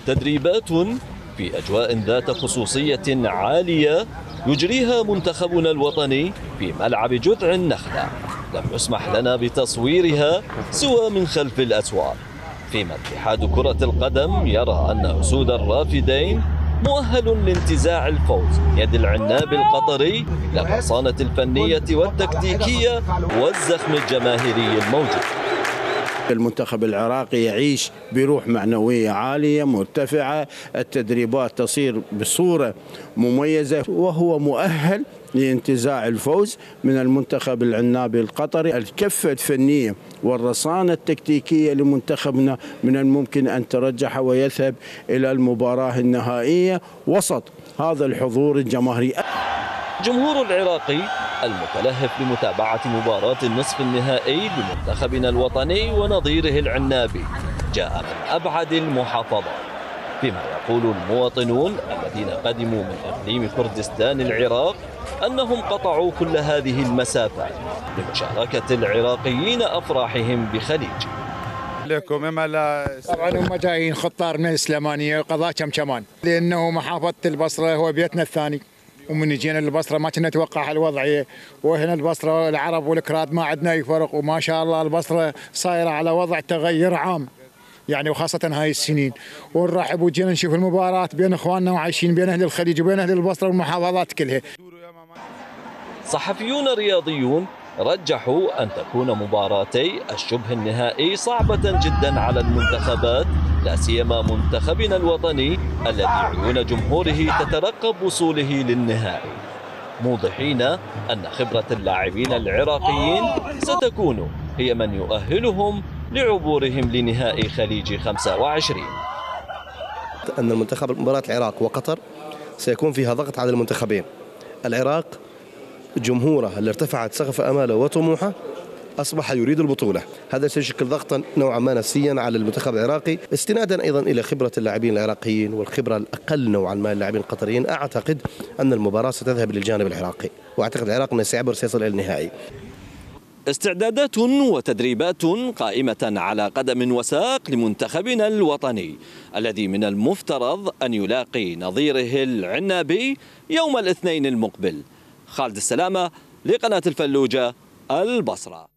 تدريبات في أجواء ذات خصوصية عالية يجريها منتخبنا الوطني في ملعب جذع النخلة، لم يسمح لنا بتصويرها سوى من خلف الأسوار، فيما اتحاد كرة القدم يرى أن أسود الرافدين مؤهل لانتزاع الفوز يد العناب القطري للرصانة الفنية والتكتيكية والزخم الجماهيري الموجود. المنتخب العراقي يعيش بروح معنوية عالية مرتفعة، التدريبات تصير بصورة مميزة وهو مؤهل لانتزاع الفوز من المنتخب العنابي القطري. الكفة الفنية والرصانة التكتيكية لمنتخبنا من الممكن أن ترجح ويذهب إلى المباراة النهائية وسط هذا الحضور الجماهيري. الجمهور العراقي المتلهف لمتابعة مباراة النصف النهائي لمنتخبنا الوطني ونظيره العنابي جاء من أبعد المحافظات، فيما يقول المواطنون الذين قدموا من إقليم كردستان العراق أنهم قطعوا كل هذه المسافات لمشاركة العراقيين أفراحهم بخليج. طبعا هم جايين خطار من السليمانية قضاء كمان، لأنه محافظة البصرة هو بيتنا الثاني، ومن جينا البصره ما كنا نتوقع الوضعيه، وهنا البصره العرب والكراد ما عندنا اي فرق، وما شاء الله البصره صايره على وضع تغير عام يعني، وخاصه هاي السنين، ونرحب وجينا نشوف المباراه بين اخواننا وعايشين بين اهل الخليج وبين اهل البصره والمحافظات كلها. صحفيون رياضيون رجحوا أن تكون مباراتي الشبه النهائي صعبة جدا على المنتخبات، لا سيما منتخبنا الوطني الذي عيون جمهوره تترقب وصوله للنهائي، موضحين أن خبرة اللاعبين العراقيين ستكون هي من يؤهلهم لعبورهم لنهائي خليج 25. أن المنتخب مباراة العراق وقطر سيكون فيها ضغط على المنتخبين. العراق جمهوره اللي ارتفعت سقف اماله وطموحه اصبح يريد البطوله، هذا سيشكل ضغطا نوعا ما نفسيا على المنتخب العراقي، استنادا ايضا الى خبره اللاعبين العراقيين والخبره الاقل نوعا ما للاعبين القطريين. اعتقد ان المباراه ستذهب للجانب العراقي، واعتقد العراق انه سيصل الى النهائي. استعدادات وتدريبات قائمة على قدم وساق لمنتخبنا الوطني الذي من المفترض أن يلاقي نظيره العنابي يوم الاثنين المقبل. خالد السلامة لقناة الفلوجة البصرة.